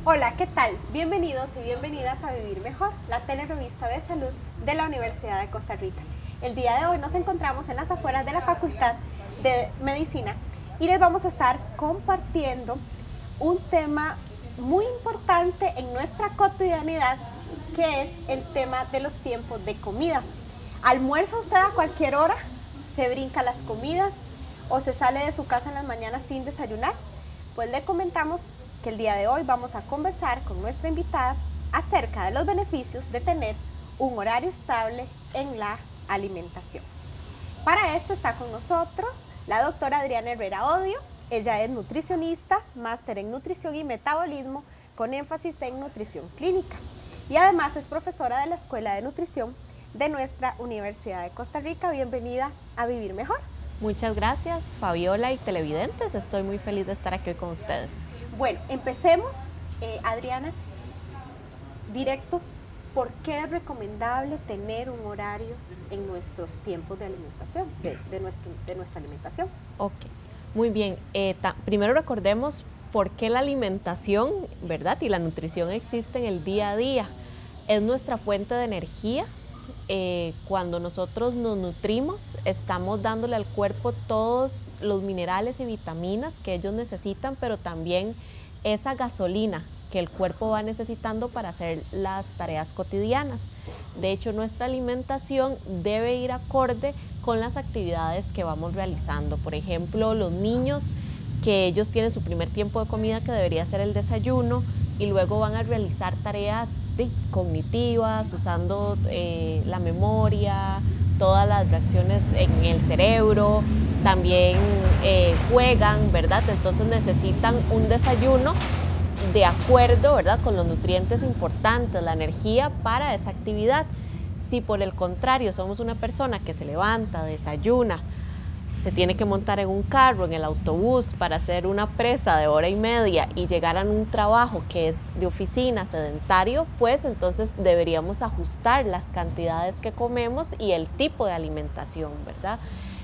Hola, ¿qué tal? Bienvenidos y bienvenidas a Vivir Mejor, la telerevista de salud de la Universidad de Costa Rica. El día de hoy nos encontramos en las afueras de la Facultad de Medicina y les vamos a estar compartiendo un tema muy importante en nuestra cotidianidad, que es el tema de los tiempos de comida. ¿Almuerza usted a cualquier hora? ¿Se brinca las comidas? ¿O se sale de su casa en las mañanas sin desayunar? Pues le comentamos que el día de hoy vamos a conversar con nuestra invitada acerca de los beneficios de tener un horario estable en la alimentación. Para esto está con nosotros la doctora Adriana Herrera Odio. Ella es nutricionista, máster en nutrición y metabolismo con énfasis en nutrición clínica y además es profesora de la Escuela de Nutrición de nuestra Universidad de Costa Rica. Bienvenida a Vivir Mejor. Muchas gracias, Fabiola y televidentes. Estoy muy feliz de estar aquí hoy con ustedes. Bueno, empecemos, Adriana, directo. ¿Por qué es recomendable tener un horario en nuestros tiempos de alimentación, de nuestra alimentación? Ok, muy bien. Primero recordemos por qué la alimentación, ¿verdad? Y la nutrición existe en el día a día. Es nuestra fuente de energía. Cuando nosotros nos nutrimos, estamos dándole al cuerpo todos los minerales y vitaminas que ellos necesitan, pero también esa gasolina que el cuerpo va necesitando para hacer las tareas cotidianas. De hecho, nuestra alimentación debe ir acorde con las actividades que vamos realizando. Por ejemplo, los niños, que ellos tienen su primer tiempo de comida, que debería ser el desayuno, y luego van a realizar tareas cognitivas, usando la memoria, todas las reacciones en el cerebro, también juegan, ¿verdad? Entonces necesitan un desayuno de acuerdo, ¿verdad?, con los nutrientes importantes, la energía para esa actividad. Si por el contrario somos una persona que se levanta, desayuna, se tiene que montar en un carro, en el autobús, para hacer una presa de hora y media y llegar a un trabajo que es de oficina, sedentario, pues entonces deberíamos ajustar las cantidades que comemos y el tipo de alimentación, ¿verdad?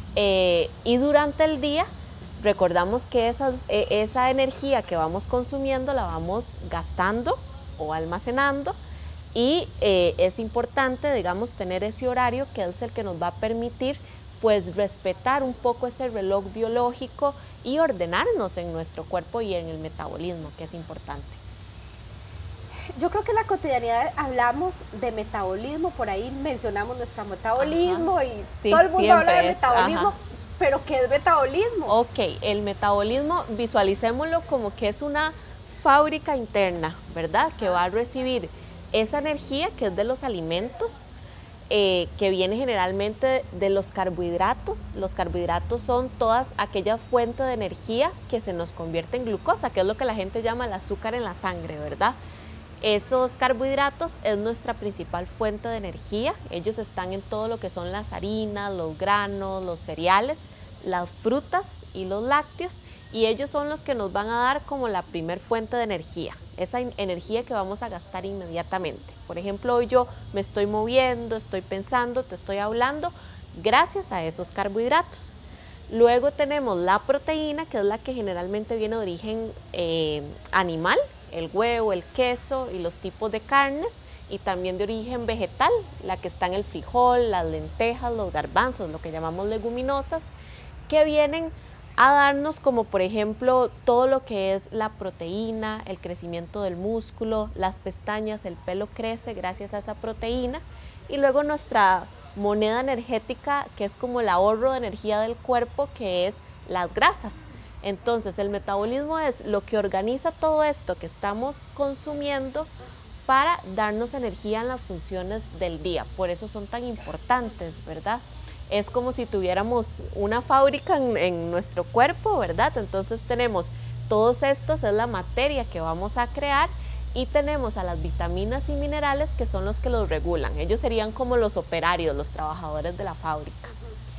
Y durante el día, recordamos que esa energía que vamos consumiendo la vamos gastando o almacenando, y es importante, digamos, tener ese horario que es el que nos va a permitir pues respetar un poco ese reloj biológico y ordenarnos en nuestro cuerpo y en el metabolismo, que es importante. Yo creo que en la cotidianidad hablamos de metabolismo, por ahí mencionamos nuestro metabolismo. Ajá. Y sí, todo el mundo habla de metabolismo, ajá. Pero ¿qué es metabolismo? Ok, el metabolismo visualicémoslo como que es una fábrica interna, ¿verdad? Que va a recibir esa energía que es de los alimentos, que viene generalmente de los carbohidratos. Los carbohidratos son todas aquellas fuentes de energía que se nos convierte en glucosa, que es lo que la gente llama el azúcar en la sangre, ¿verdad? Esos carbohidratos es nuestra principal fuente de energía. Ellos están en todo lo que son las harinas, los granos, los cereales, las frutas y los lácteos, y ellos son los que nos van a dar como la primer fuente de energía, esa energía que vamos a gastar inmediatamente. Por ejemplo, hoy yo me estoy moviendo, estoy pensando, te estoy hablando, gracias a esos carbohidratos. Luego tenemos la proteína, que es la que generalmente viene de origen animal, el huevo, el queso y los tipos de carnes, y también de origen vegetal, la que está en el frijol, las lentejas, los garbanzos, lo que llamamos leguminosas, que vienen a darnos, como por ejemplo todo lo que es la proteína, el crecimiento del músculo, las pestañas, el pelo crece gracias a esa proteína. Y luego nuestra moneda energética, que es como el ahorro de energía del cuerpo, que es las grasas. Entonces el metabolismo es lo que organiza todo esto que estamos consumiendo para darnos energía en las funciones del día. Por eso son tan importantes, ¿verdad? Es como si tuviéramos una fábrica en nuestro cuerpo, ¿verdad? Entonces tenemos todos estos, es la materia que vamos a crear, y tenemos a las vitaminas y minerales, que son los que los regulan. Ellos serían como los operarios, los trabajadores de la fábrica.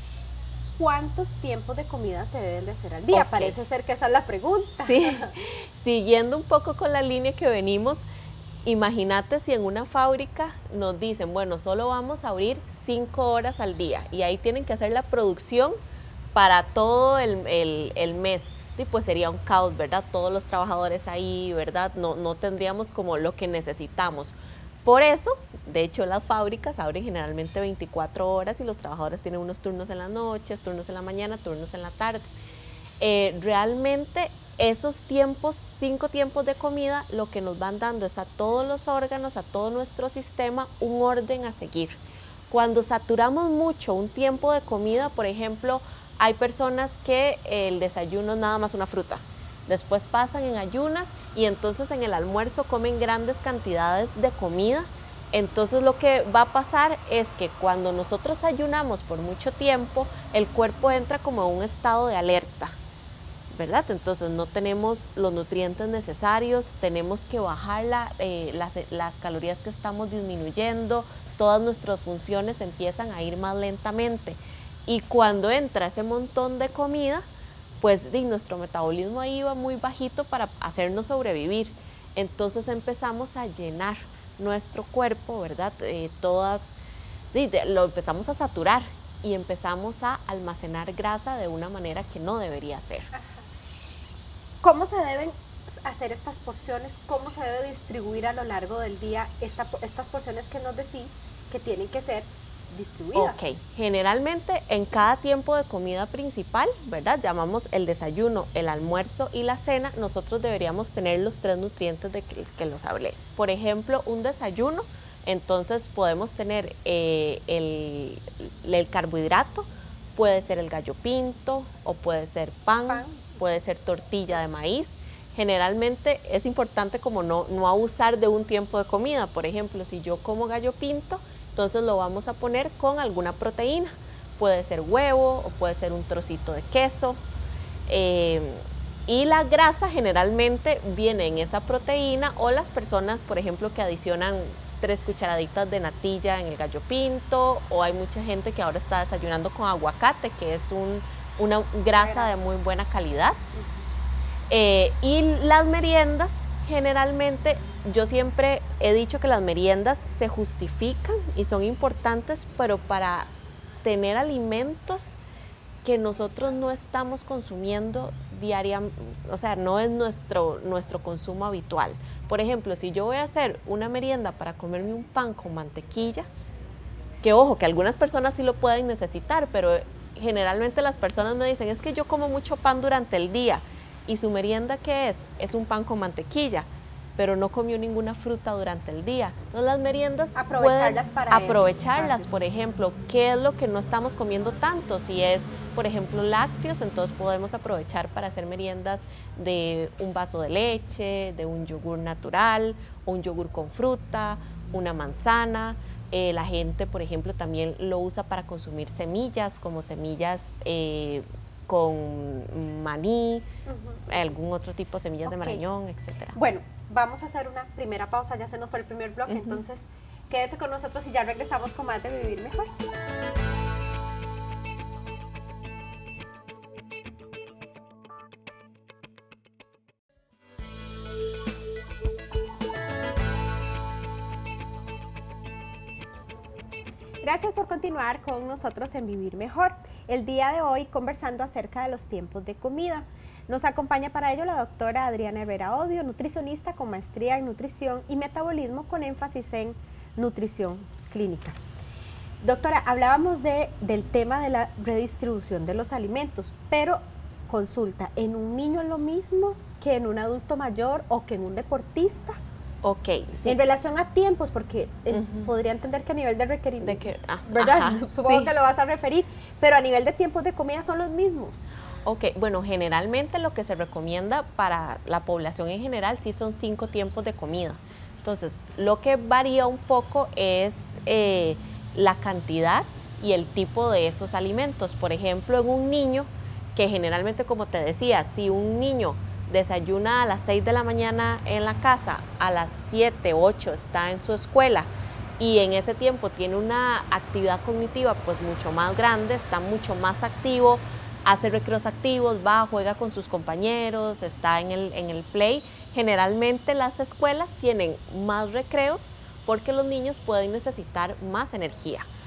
¿Cuántos tiempos de comida se deben de hacer al día? Okay. Parece ser que esa es la pregunta. Sí, siguiendo un poco con la línea que venimos, imagínate si en una fábrica nos dicen, bueno, solo vamos a abrir 5 horas al día, y ahí tienen que hacer la producción para todo el mes. pues sería un caos, ¿verdad? Todos los trabajadores ahí, ¿verdad? No tendríamos como lo que necesitamos. Por eso, de hecho, las fábricas abren generalmente 24 horas y los trabajadores tienen unos turnos en las noches, turnos en la mañana, turnos en la tarde. Realmente esos tiempos, 5 tiempos de comida, lo que nos van dando es a todos los órganos, a todo nuestro sistema, un orden a seguir. Cuando saturamos mucho un tiempo de comida, por ejemplo, hay personas que el desayuno es nada más una fruta, después pasan en ayunas y entonces en el almuerzo comen grandes cantidades de comida. Entonces lo que va a pasar es que cuando nosotros ayunamos por mucho tiempo, el cuerpo entra como en un estado de alerta, ¿verdad? Entonces no tenemos los nutrientes necesarios, tenemos que bajar las calorías que estamos disminuyendo, todas nuestras funciones empiezan a ir más lentamente. Y cuando entra ese montón de comida, pues nuestro metabolismo ahí va muy bajito para hacernos sobrevivir. Entonces empezamos a llenar nuestro cuerpo, ¿verdad? Lo empezamos a saturar y empezamos a almacenar grasa de una manera que no debería ser. ¿Cómo se deben hacer estas porciones? ¿Cómo se debe distribuir a lo largo del día estas porciones que nos decís que tienen que ser distribuidas? Ok, generalmente en cada tiempo de comida principal, ¿verdad? Llamamos el desayuno, el almuerzo y la cena, nosotros deberíamos tener los 3 nutrientes de que los hablé. Por ejemplo, un desayuno, entonces podemos tener el carbohidrato, puede ser el gallo pinto o puede ser pan, puede ser tortilla de maíz. Generalmente es importante como no abusar de un tiempo de comida. Por ejemplo, si yo como gallo pinto, entonces lo vamos a poner con alguna proteína. Puede ser huevo o puede ser un trocito de queso. Y la grasa generalmente viene en esa proteína, o las personas, por ejemplo, que adicionan 3 cucharaditas de natilla en el gallo pinto, o hay mucha gente que ahora está desayunando con aguacate, que es una grasa de muy buena calidad. Y las meriendas, generalmente, yo siempre he dicho que las meriendas se justifican y son importantes, pero para tener alimentos que nosotros no estamos consumiendo diariamente, o sea, no es nuestro consumo habitual. Por ejemplo, si yo voy a hacer una merienda para comerme un pan con mantequilla, que ojo, que algunas personas sí lo pueden necesitar, pero generalmente las personas me dicen, es que yo como mucho pan durante el día, y su merienda, ¿qué es? Es un pan con mantequilla, pero no comió ninguna fruta durante el día. Entonces las meriendas aprovecharlas, por ejemplo, ¿qué es lo que no estamos comiendo tanto? Si es, por ejemplo, lácteos, entonces podemos aprovechar para hacer meriendas de un vaso de leche, de un yogur natural, un yogur con fruta, una manzana. La gente, por ejemplo, también lo usa para consumir semillas, como semillas con maní, algún otro tipo de semillas de marañón, etcétera. Bueno, vamos a hacer una primera pausa, ya se nos fue el primer bloque, entonces quédese con nosotros y ya regresamos con más de Vivir Mejor. Gracias por continuar con nosotros en Vivir Mejor. El día de hoy conversando acerca de los tiempos de comida. Nos acompaña para ello la doctora Adriana Herrera Odio, nutricionista con maestría en nutrición y metabolismo con énfasis en nutrición clínica. Doctora, hablábamos del tema de la redistribución de los alimentos, pero consulta, ¿en un niño es lo mismo que en un adulto mayor o que en un deportista? Ok, sí. En relación a tiempos, porque podría entender que a nivel de requerimiento, ¿verdad? Supongo que lo vas a referir, pero a nivel de tiempos de comida son los mismos. Ok, bueno, generalmente lo que se recomienda para la población en general sí son 5 tiempos de comida. Entonces, lo que varía un poco es la cantidad y el tipo de esos alimentos. Por ejemplo, en un niño, que generalmente, como te decía, si un niño desayuna a las 6 de la mañana en la casa, a las 7, 8 está en su escuela y en ese tiempo tiene una actividad cognitiva pues mucho más grande, está mucho más activo, hace recreos activos, va, juega con sus compañeros, está en el play. Generalmente las escuelas tienen más recreos porque los niños pueden necesitar más energía.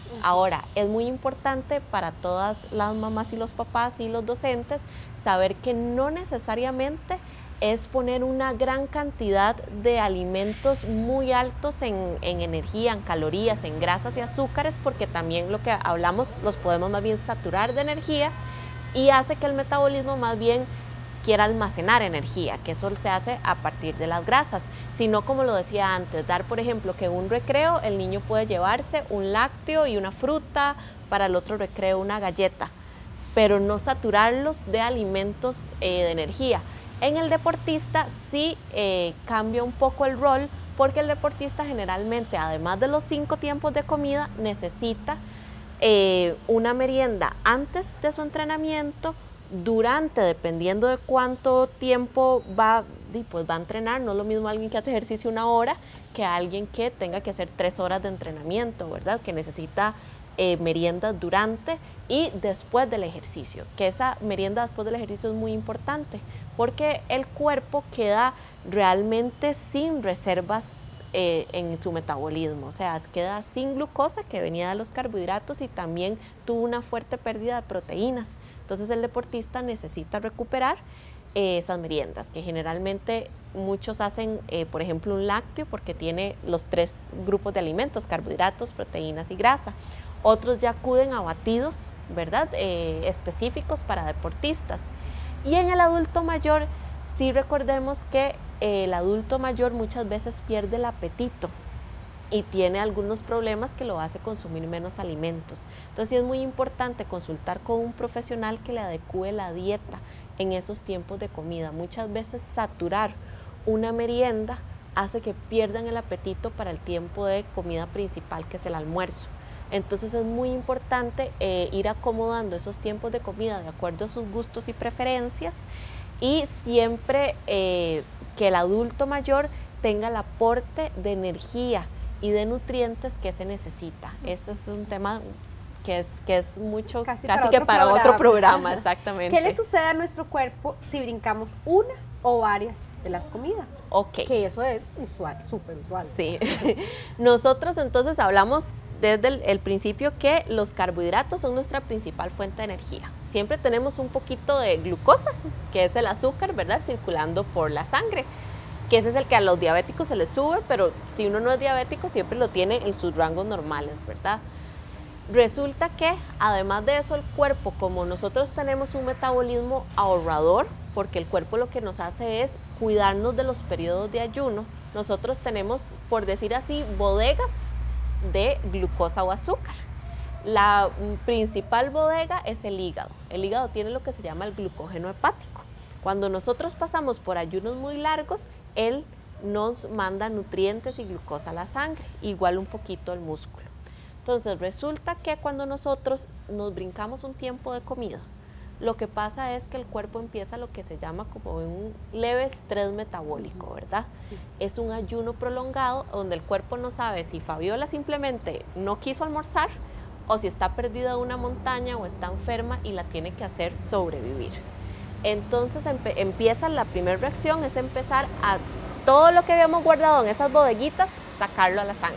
Ahora, es muy importante para todas las mamás y los papás y los docentes saber que no necesariamente es poner una gran cantidad de alimentos muy altos en energía, en calorías, en grasas y azúcares, porque también lo que hablamos los podemos más bien saturar de energía y hace que el metabolismo más bien quiera almacenar energía, que eso se hace a partir de las grasas, sino como lo decía antes, dar por ejemplo que en un recreo el niño puede llevarse un lácteo y una fruta, para el otro recreo una galleta, pero no saturarlos de alimentos de energía. En el deportista sí cambia un poco el rol, porque el deportista generalmente, además de los 5 tiempos de comida, necesita una merienda antes de su entrenamiento, durante, dependiendo de cuánto tiempo va a entrenar. No es lo mismo alguien que hace ejercicio 1 hora que alguien que tenga que hacer 3 horas de entrenamiento, ¿verdad? Que necesita meriendas durante y después del ejercicio, que esa merienda después del ejercicio es muy importante, porque el cuerpo queda realmente sin reservas en su metabolismo, o sea, queda sin glucosa que venía de los carbohidratos y también tuvo una fuerte pérdida de proteínas. Entonces el deportista necesita recuperar esas meriendas, que generalmente muchos hacen, por ejemplo, un lácteo porque tiene los 3 grupos de alimentos, carbohidratos, proteínas y grasa. Otros ya acuden a batidos, ¿verdad? Específicos para deportistas. Y en el adulto mayor, sí recordemos que el adulto mayor muchas veces pierde el apetito y tiene algunos problemas que lo hace consumir menos alimentos. Entonces sí es muy importante consultar con un profesional que le adecue la dieta en esos tiempos de comida. Muchas veces saturar una merienda hace que pierdan el apetito para el tiempo de comida principal, que es el almuerzo. Entonces es muy importante ir acomodando esos tiempos de comida de acuerdo a sus gustos y preferencias, y siempre que el adulto mayor tenga el aporte de energía y de nutrientes que se necesita. Eso es un tema que es mucho, casi que para otro programa, exactamente. ¿Qué le sucede a nuestro cuerpo si brincamos una o varias de las comidas? Ok. Que eso es usual, súper usual. Sí. Nosotros entonces hablamos desde el principio que los carbohidratos son nuestra principal fuente de energía. Siempre tenemos un poquito de glucosa, que es el azúcar, ¿verdad?, circulando por la sangre, que ese es el que a los diabéticos se les sube, pero si uno no es diabético siempre lo tiene en sus rangos normales, ¿verdad? Resulta que además de eso el cuerpo, como nosotros tenemos un metabolismo ahorrador, porque el cuerpo lo que nos hace es cuidarnos de los periodos de ayuno, nosotros tenemos, por decir así, bodegas de glucosa o azúcar. La principal bodega es el hígado. El hígado tiene lo que se llama el glucógeno hepático. Cuando nosotros pasamos por ayunos muy largos, él nos manda nutrientes y glucosa a la sangre, igual un poquito el músculo. Entonces resulta que cuando nosotros nos brincamos un tiempo de comida, lo que pasa es que el cuerpo empieza lo que se llama como un leve estrés metabólico, ¿verdad? Es un ayuno prolongado donde el cuerpo no sabe si Fabiola simplemente no quiso almorzar o si está perdida en una montaña o está enferma y la tiene que hacer sobrevivir. Entonces empieza la primera reacción, es empezar a todo lo que habíamos guardado en esas bodeguitas, sacarlo a la sangre.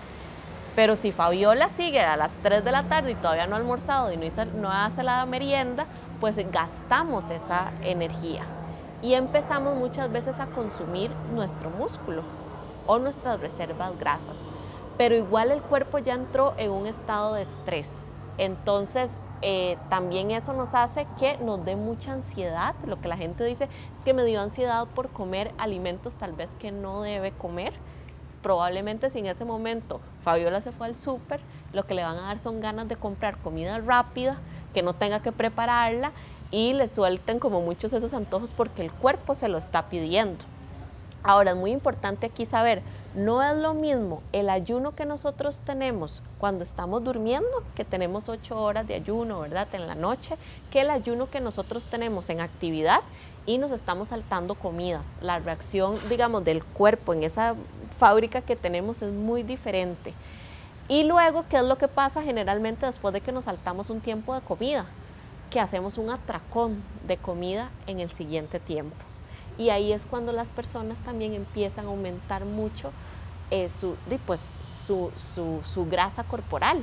Pero si Fabiola sigue a las 3 de la tarde y todavía no ha almorzado y no hace la merienda, pues gastamos esa energía y empezamos muchas veces a consumir nuestro músculo o nuestras reservas grasas. Pero igual el cuerpo ya entró en un estado de estrés. Entonces también eso nos hace que nos dé mucha ansiedad. Lo que la gente dice es que me dio ansiedad por comer alimentos tal vez que no debe comer. Probablemente si en ese momento Fabiola se fue al súper, lo que le van a dar son ganas de comprar comida rápida, que no tenga que prepararla, y le suelten como muchos esos antojos porque el cuerpo se lo está pidiendo. Ahora es muy importante aquí saber, no es lo mismo el ayuno que nosotros tenemos cuando estamos durmiendo, que tenemos 8 horas de ayuno, ¿verdad?, en la noche, que el ayuno que nosotros tenemos en actividad y nos estamos saltando comidas. La reacción, digamos, del cuerpo en esa fábrica que tenemos es muy diferente. Y luego, ¿qué es lo que pasa generalmente después de que nos saltamos un tiempo de comida? Que hacemos un atracón de comida en el siguiente tiempo. Y ahí es cuando las personas también empiezan a aumentar mucho su grasa corporal.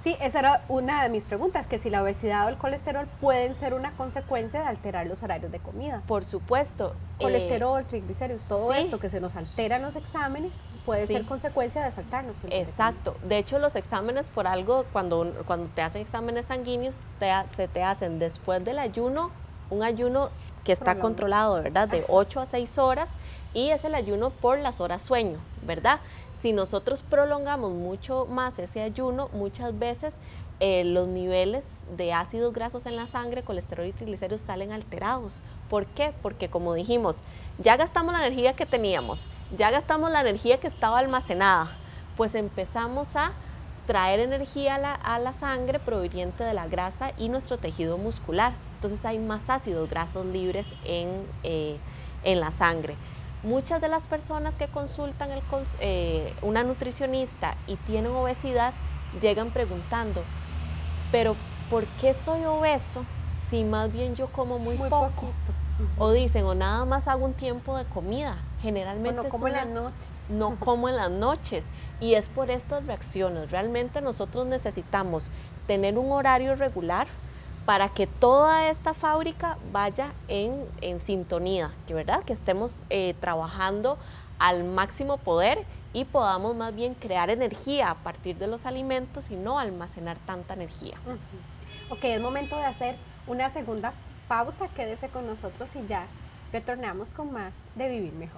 Sí, esa era una de mis preguntas, que si la obesidad o el colesterol pueden ser una consecuencia de alterar los horarios de comida. Por supuesto. Colesterol, triglicéridos, todo sí. esto que se nos altera en los exámenes puede Sí. ser consecuencia de saltarnos. Exacto. De hecho, los exámenes por algo, cuando te hacen exámenes sanguíneos, se te hacen después del ayuno, un ayuno que está controlado, ¿verdad? De 8 a 6 horas, y es el ayuno por las horas sueño, ¿verdad? Si nosotros prolongamos mucho más ese ayuno, muchas veces los niveles de ácidos grasos en la sangre, colesterol y triglicéridos salen alterados. ¿Por qué? Porque como dijimos, ya gastamos la energía que teníamos, ya gastamos la energía que estaba almacenada, pues empezamos a traer energía a la sangre proveniente de la grasa y nuestro tejido muscular. Entonces hay más ácidos grasos libres en la sangre. Muchas de las personas que consultan una nutricionista y tienen obesidad llegan preguntando, pero ¿por qué soy obeso si más bien yo como muy poco? Poquito. O dicen, o nada más hago un tiempo de comida. Generalmente no como en las noches. No como en las noches. Y es por estas reacciones. Realmente nosotros necesitamos tener un horario regular para que toda esta fábrica vaya en sintonía, ¿verdad? Que estemos trabajando al máximo poder y podamos más bien crear energía a partir de los alimentos y no almacenar tanta energía. Ok, es momento de hacer una segunda pausa. Quédese con nosotros y ya retornamos con más de Vivir Mejor.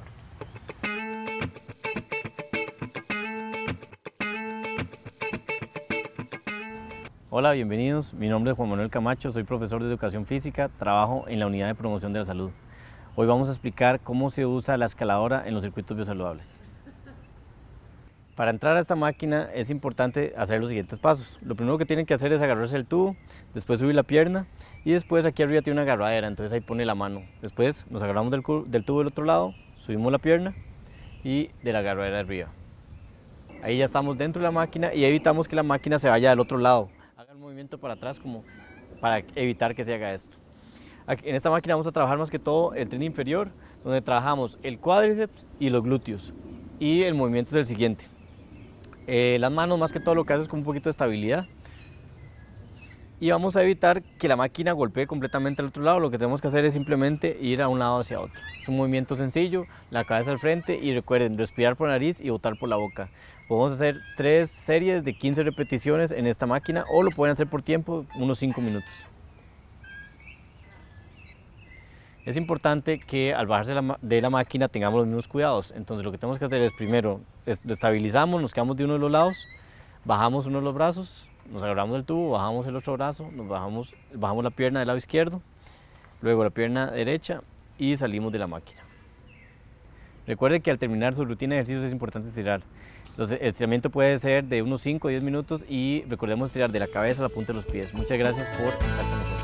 Hola, bienvenidos. Mi nombre es Juan Manuel Camacho, soy profesor de Educación Física, trabajo en la Unidad de Promoción de la Salud. Hoy vamos a explicar cómo se usa la escaladora en los circuitos biosaludables. Para entrar a esta máquina es importante hacer los siguientes pasos. Lo primero que tienen que hacer es agarrarse el tubo, después subir la pierna y después aquí arriba tiene una agarradera, entonces ahí pone la mano. Después nos agarramos del tubo del otro lado, subimos la pierna y de la agarradera de arriba. Ahí ya estamos dentro de la máquina y evitamos que la máquina se vaya del otro lado. Haga el movimiento para atrás como para evitar que se haga esto. Aquí, en esta máquina vamos a trabajar más que todo el tren inferior, donde trabajamos el cuádriceps y los glúteos. Y el movimiento es el siguiente. Las manos más que todo lo que hace es con un poquito de estabilidad. Y vamos a evitar que la máquina golpee completamente al otro lado. Lo que tenemos que hacer es simplemente ir a un lado hacia otro. Es un movimiento sencillo, la cabeza al frente y recuerden respirar por nariz y botar por la boca. Podemos hacer 3 series de 15 repeticiones en esta máquina o lo pueden hacer por tiempo, unos 5 minutos. Es importante que al bajarse de la máquina tengamos los mismos cuidados. Entonces lo que tenemos que hacer es primero lo estabilizamos, nos quedamos de uno de los lados, bajamos uno de los brazos, nos agarramos del tubo, bajamos el otro brazo, bajamos la pierna del lado izquierdo, luego la pierna derecha y salimos de la máquina. Recuerde que al terminar su rutina de ejercicios es importante estirar. El estiramiento puede ser de unos 5 o 10 minutos y recordemos estirar de la cabeza a la punta de los pies. Muchas gracias por estar con nosotros.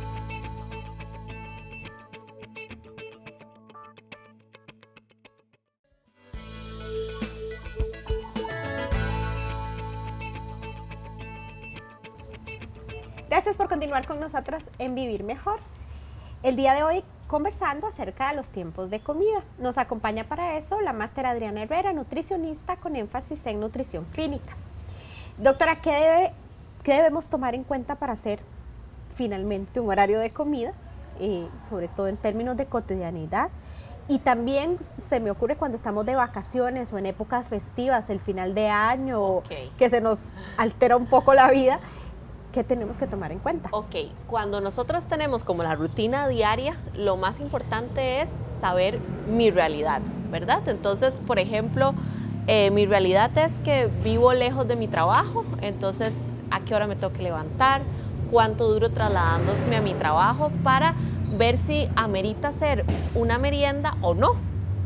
Gracias por continuar con nosotras en Vivir Mejor. El día de hoy conversando acerca de los tiempos de comida. Nos acompaña para eso la máster Adriana Herrera, nutricionista con énfasis en nutrición clínica. Doctora, ¿qué debemos tomar en cuenta para hacer finalmente un horario de comida, sobre todo en términos de cotidianidad? Y también se me ocurre cuando estamos de vacaciones o en épocas festivas, el final de año, que se nos altera un poco la vida. ¿Qué tenemos que tomar en cuenta? Ok, cuando nosotros tenemos como la rutina diaria, lo más importante es saber mi realidad, ¿verdad? Entonces, por ejemplo, mi realidad es que vivo lejos de mi trabajo, entonces, ¿a qué hora me tengo que levantar? ¿Cuánto duro trasladándome a mi trabajo? Para ver si amerita hacer una merienda o no.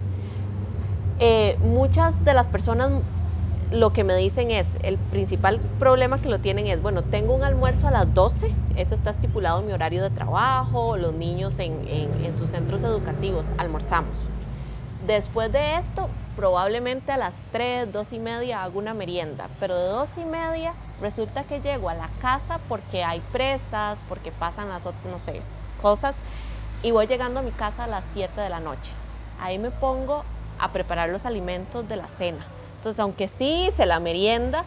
Muchas de las personas lo que me dicen es, el principal problema que lo tienen es, bueno, tengo un almuerzo a las 12, eso está estipulado en mi horario de trabajo, los niños en sus centros educativos, almorzamos. Después de esto, probablemente a las 3, 2:30 hago una merienda, pero de 2:30 resulta que llego a la casa porque hay presas, porque pasan las, no sé, cosas, y voy llegando a mi casa a las 7 de la noche. Ahí me pongo a preparar los alimentos de la cena. Entonces, aunque sí hice la merienda,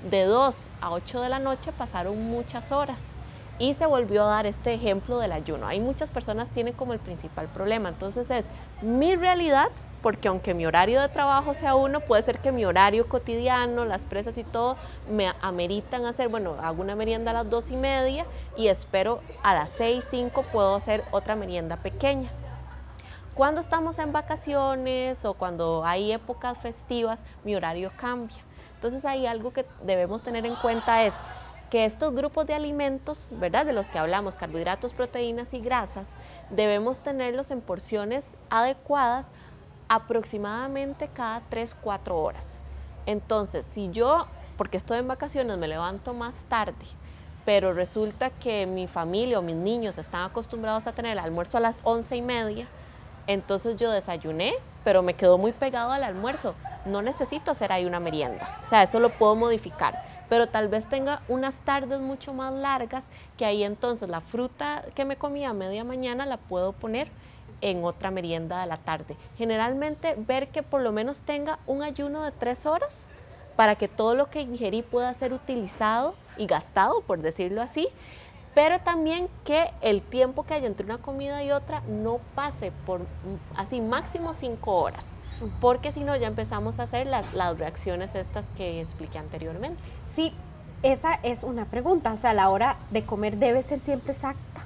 de 2 a 8 de la noche pasaron muchas horas y se volvió a dar este ejemplo del ayuno. Hay muchas personas que tienen como el principal problema, entonces es mi realidad, porque aunque mi horario de trabajo sea uno, puede ser que mi horario cotidiano, las presas y todo, me ameritan hacer, bueno, hago una merienda a las 2:30 y espero a las 6, 5 puedo hacer otra merienda pequeña. Cuando estamos en vacaciones o cuando hay épocas festivas, mi horario cambia. Entonces hay algo que debemos tener en cuenta es que estos grupos de alimentos, ¿verdad?, de los que hablamos, carbohidratos, proteínas y grasas, debemos tenerlos en porciones adecuadas aproximadamente cada 3, 4 horas. Entonces, si yo, porque estoy en vacaciones, me levanto más tarde, pero resulta que mi familia o mis niños están acostumbrados a tener el almuerzo a las 11:30, entonces yo desayuné, pero me quedó muy pegado al almuerzo. No necesito hacer ahí una merienda, o sea, eso lo puedo modificar. Pero tal vez tenga unas tardes mucho más largas, que ahí entonces la fruta que me comía a media mañana la puedo poner en otra merienda de la tarde. Generalmente ver que por lo menos tenga un ayuno de 3 horas para que todo lo que ingerí pueda ser utilizado y gastado, por decirlo así, pero también que el tiempo que haya entre una comida y otra no pase por así máximo 5 horas. Porque si no ya empezamos a hacer las reacciones estas que expliqué anteriormente. Sí, esa es una pregunta, o sea, la hora de comer debe ser siempre exacta.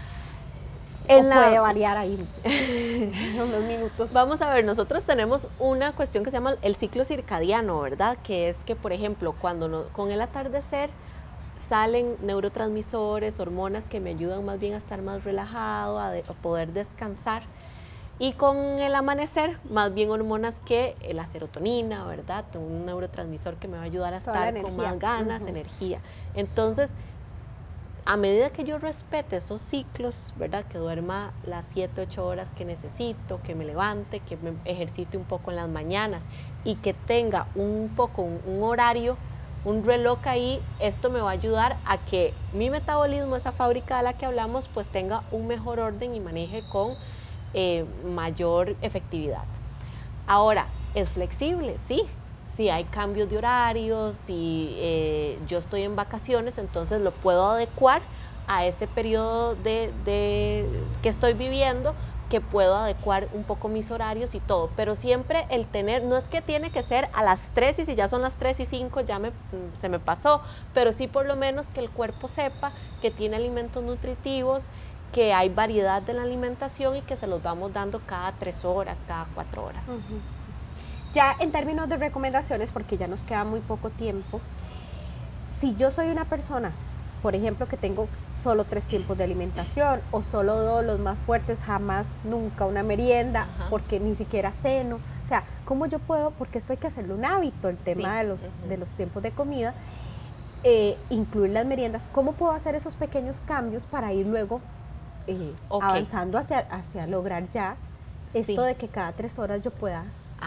Puede variar ahí unos minutos. Vamos a ver, nosotros tenemos una cuestión que se llama el ciclo circadiano, ¿verdad? Que es que, por ejemplo, cuando con el atardecer salen neurotransmisores, hormonas que me ayudan más bien a estar más relajado, a poder descansar. Y con el amanecer, más bien hormonas que la serotonina, ¿verdad? Un neurotransmisor que me va a ayudar a estar con más ganas, energía. Entonces, a medida que yo respete esos ciclos, ¿verdad? Que duerma las 7, 8 horas que necesito, que me levante, que me ejercite un poco en las mañanas y que tenga un poco un horario, un reloj ahí, esto me va a ayudar a que mi metabolismo, esa fábrica de la que hablamos, pues tenga un mejor orden y maneje con mayor efectividad. Ahora, ¿es flexible? Sí. Si hay cambios de horarios, si yo estoy en vacaciones, entonces lo puedo adecuar a ese periodo que estoy viviendo, que puedo adecuar un poco mis horarios y todo, pero siempre el tener, no es que tiene que ser a las 3 y si ya son las 3:05 ya se me pasó, pero sí por lo menos que el cuerpo sepa que tiene alimentos nutritivos, que hay variedad de la alimentación y que se los vamos dando cada 3 horas, cada 4 horas. Ya en términos de recomendaciones, porque ya nos queda muy poco tiempo, si yo soy una persona, por ejemplo, que tengo solo 3 tiempos de alimentación o solo 2, los más fuertes, jamás, nunca una merienda, porque ni siquiera ceno, o sea, ¿cómo yo puedo? Porque esto hay que hacerlo un hábito, el tema de los tiempos de comida, incluir las meriendas. ¿Cómo puedo hacer esos pequeños cambios para ir luego avanzando hacia lograr ya esto de que cada 3 horas yo pueda?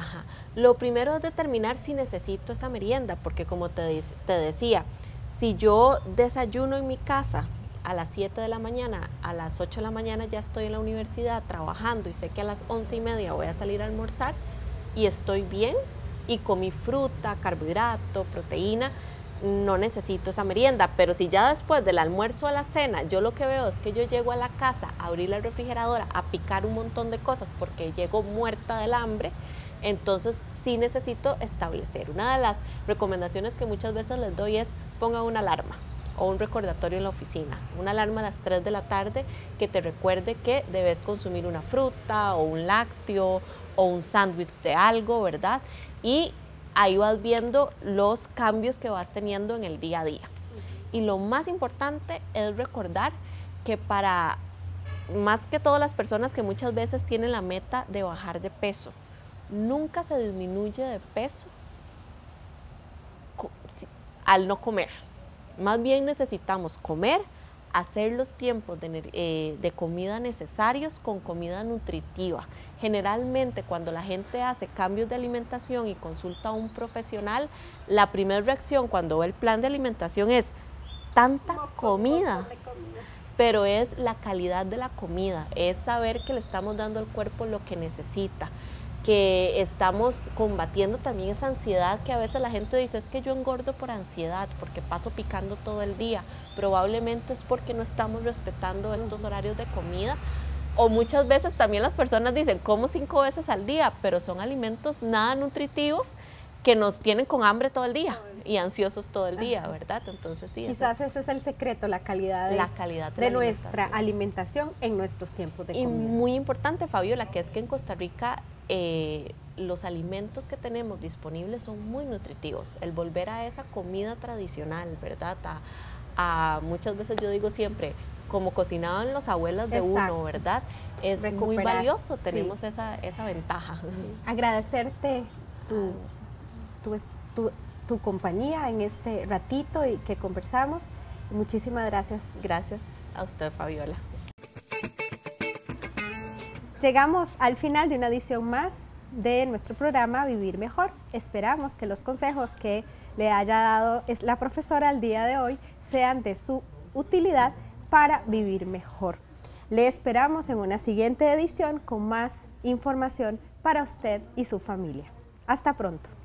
Lo primero es determinar si necesito esa merienda, porque como te decía, si yo desayuno en mi casa a las 7 de la mañana, a las 8 de la mañana ya estoy en la universidad trabajando y sé que a las 11:30 voy a salir a almorzar y estoy bien y comí fruta, carbohidrato, proteína, no necesito esa merienda. Pero si ya después del almuerzo a la cena, yo lo que veo es que yo llego a la casa a abrir la refrigeradora, a picar un montón de cosas porque llego muerta del hambre, entonces sí necesito establecer. Una de las recomendaciones que muchas veces les doy es ponga una alarma o un recordatorio en la oficina, una alarma a las 3 de la tarde que te recuerde que debes consumir una fruta o un lácteo o un sándwich de algo, ¿verdad? Y ahí vas viendo los cambios que vas teniendo en el día a día. Y lo más importante es recordar que para más que todas las personas que muchas veces tienen la meta de bajar de peso, nunca se disminuye de peso al no comer. Más bien necesitamos comer, hacer los tiempos de comida necesarios con comida nutritiva. Generalmente cuando la gente hace cambios de alimentación y consulta a un profesional, la primera reacción cuando ve el plan de alimentación es tanta comida, pero es la calidad de la comida, es saber que le estamos dando al cuerpo lo que necesita. que estamos combatiendo también esa ansiedad que a veces la gente dice, es que yo engordo por ansiedad, porque paso picando todo el día. Probablemente es porque no estamos respetando estos horarios de comida. O muchas veces también las personas dicen, como 5 veces al día, pero son alimentos nada nutritivos que nos tienen con hambre todo el día y ansiosos todo el día, ¿verdad? Entonces sí. Quizás ese es el secreto, la calidad de nuestra alimentación en nuestros tiempos de comida. Y muy importante, Fabiola, que es que en Costa Rica los alimentos que tenemos disponibles son muy nutritivos. El volver a esa comida tradicional, ¿verdad? Muchas veces yo digo siempre, como cocinaban los abuelos de uno, ¿verdad? Es muy valioso, tenemos esa ventaja. Agradecerte tu compañía en este ratito y que conversamos. Muchísimas gracias. Gracias a usted, Fabiola. Llegamos al final de una edición más de nuestro programa Vivir Mejor. Esperamos que los consejos que le haya dado la profesora el día de hoy sean de su utilidad para vivir mejor. Le esperamos en una siguiente edición con más información para usted y su familia. Hasta pronto.